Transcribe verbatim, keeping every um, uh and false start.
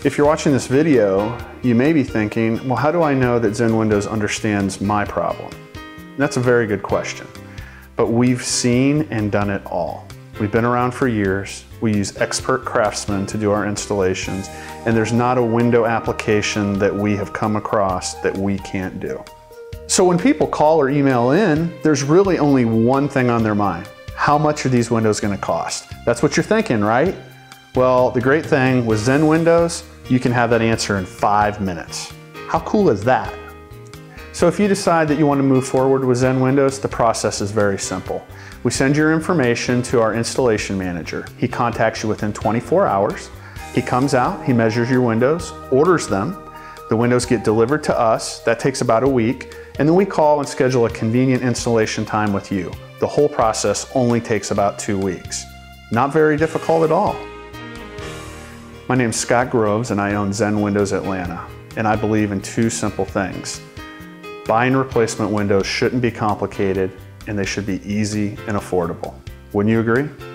If you're watching this video, you may be thinking, well, how do I know that Zen Windows understands my problem? And that's a very good question. But we've seen and done it all. We've been around for years. We use expert craftsmen to do our installations, and there's not a window application that we have come across that we can't do. So when people call or email in, there's really only one thing on their mind. How much are these windows going to cost? That's what you're thinking, right? Well, the great thing with Zen Windows, you can have that answer in five minutes. How cool is that? So if you decide that you want to move forward with Zen Windows, the process is very simple. We send your information to our installation manager. He contacts you within twenty-four hours. He comes out, he measures your windows, orders them. The windows get delivered to us. That takes about a week. And then we call and schedule a convenient installation time with you. The whole process only takes about two weeks. Not very difficult at all. My name's Scott Groves and I own Zen Windows Atlanta. And I believe in two simple things. Buying replacement windows shouldn't be complicated, and they should be easy and affordable. Wouldn't you agree?